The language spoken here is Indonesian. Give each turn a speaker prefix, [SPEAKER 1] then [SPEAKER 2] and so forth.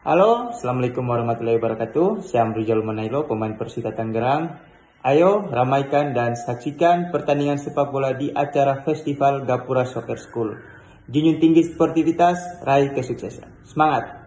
[SPEAKER 1] Halo, Assalamualaikum warahmatullahi wabarakatuh. Saya Rizal Manailo, pemain Persita Tangerang. Ayo ramaikan dan saksikan pertandingan sepak bola di acara Festival Gapura Soccer School. Junjung tinggi sportivitas, raih kesuksesan. Semangat!